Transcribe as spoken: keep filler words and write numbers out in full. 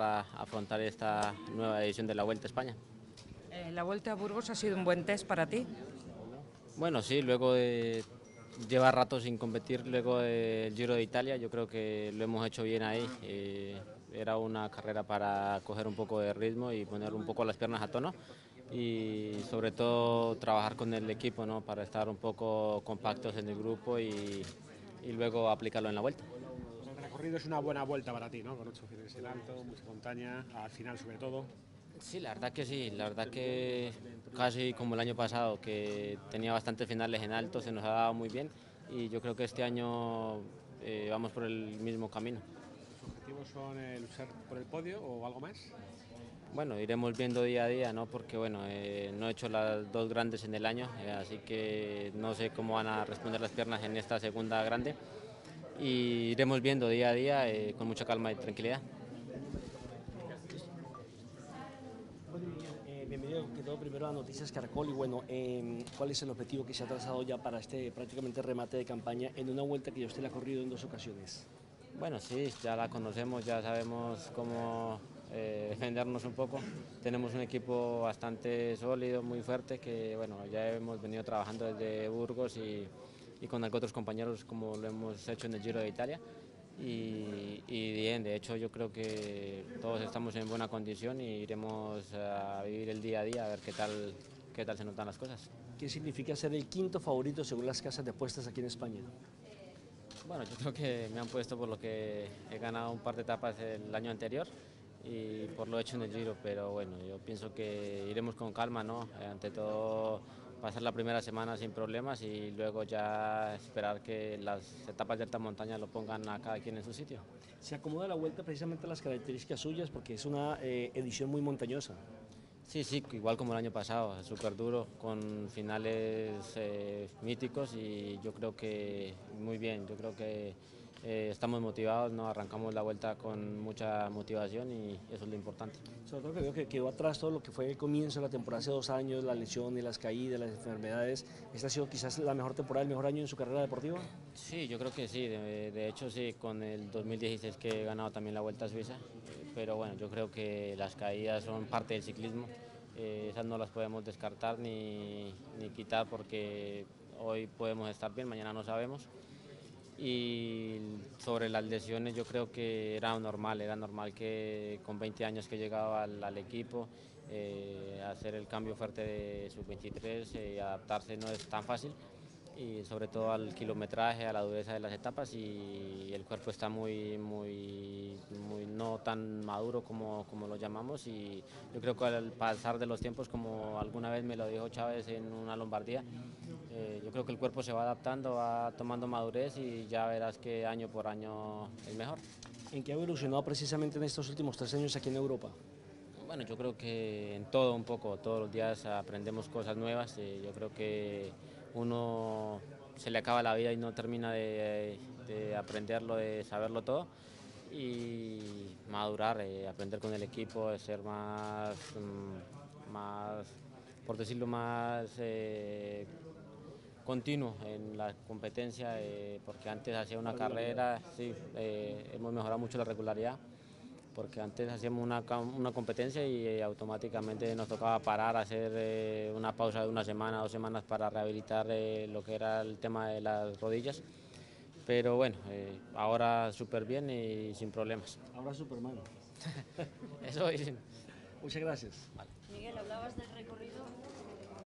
a afrontar esta nueva edición de la Vuelta a España. Eh, la Vuelta a Burgos ha sido un buen test para ti. Bueno, sí, luego de llevar rato sin competir, luego del Giro de Italia, yo creo que lo hemos hecho bien ahí. Eh, era una carrera para coger un poco de ritmo y poner un poco las piernas a tono y sobre todo trabajar con el equipo, ¿no? Para estar un poco compactos en el grupo y, y luego aplicarlo en la vuelta. El recorrido es una buena vuelta para ti, ¿no? Con ocho fines en alto, mucha montaña, al final sobre todo. Sí, la verdad que sí, la verdad que casi como el año pasado, que tenía bastantes finales en alto, se nos ha dado muy bien y yo creo que este año eh, vamos por el mismo camino. ¿Tus objetivos son eh, luchar por el podio o algo más? Bueno, iremos viendo día a día, ¿no? Porque bueno, eh, no he hecho las dos grandes en el año, eh, así que no sé cómo van a responder las piernas en esta segunda grande y iremos viendo día a día eh, con mucha calma y tranquilidad. Bueno, Miguel, eh, bienvenido que todo primero a Noticias Caracol y bueno, eh, ¿cuál es el objetivo que se ha trazado ya para este prácticamente remate de campaña en una vuelta que ya usted la ha corrido en dos ocasiones? Bueno, sí, ya la conocemos, ya sabemos cómo eh, defendernos un poco. Tenemos un equipo bastante sólido, muy fuerte, que bueno, ya hemos venido trabajando desde Burgos y, y con otros compañeros como lo hemos hecho en el Giro de Italia. Y, y bien, de hecho yo creo que todos estamos en buena condición y iremos a vivir el día a día a ver qué tal, qué tal se nos dan las cosas. ¿Qué significa ser el quinto favorito según las casas de apuestas aquí en España? Bueno, yo creo que me han puesto por lo que he ganado un par de etapas el año anterior y por lo hecho en el Giro, pero bueno, yo pienso que iremos con calma, ¿no? Eh, ante todo pasar la primera semana sin problemas y luego ya esperar que las etapas de alta montaña lo pongan a cada quien en su sitio. Se acomoda la vuelta precisamente a las características suyas porque es una eh, edición muy montañosa. Sí, sí, igual como el año pasado, súper duro, con finales eh, míticos y yo creo que muy bien, yo creo que eh, estamos motivados, ¿no? Arrancamos la vuelta con mucha motivación y eso es lo importante. Sobre todo que veo que quedó atrás todo lo que fue el comienzo de la temporada hace dos años, las lesiones, las caídas, las enfermedades. ¿Esta ha sido quizás la mejor temporada, el mejor año en su carrera deportiva? Sí, yo creo que sí, de, de hecho sí, con el dos mil dieciséis que he ganado también la Vuelta a Suiza, eh, pero bueno, yo creo que las caídas son parte del ciclismo, eh, esas no las podemos descartar ni, ni quitar porque hoy podemos estar bien, mañana no sabemos. Y sobre las lesiones yo creo que era normal, era normal que con veinte años que llegaba al, al equipo, eh, hacer el cambio fuerte de sub veintitrés y eh, adaptarse no es tan fácil y sobre todo al kilometraje, a la dureza de las etapas y el cuerpo está muy, muy, muy no tan maduro como, como lo llamamos y yo creo que al pasar de los tiempos, como alguna vez me lo dijo Chávez en una Lombardía, eh, yo creo que el cuerpo se va adaptando, va tomando madurez y ya verás que año por año es mejor. ¿En qué ha evolucionado precisamente en estos últimos tres años aquí en Europa? Bueno, yo creo que en todo un poco, todos los días aprendemos cosas nuevas. Eh, yo creo que uno se le acaba la vida y no termina de, de aprenderlo, de saberlo todo. Y madurar, eh, aprender con el equipo, ser más, mm, más por decirlo más eh, continuo en la competencia, eh, porque antes hacía una carrera, sí, eh, hemos mejorado mucho la regularidad porque antes hacíamos una, una competencia y eh, automáticamente nos tocaba parar, hacer eh, una pausa de una semana, dos semanas para rehabilitar eh, lo que era el tema de las rodillas. Pero bueno, eh, ahora súper bien y sin problemas. Ahora Superman. Eso es. Muchas gracias. Vale. Miguel, hablabas de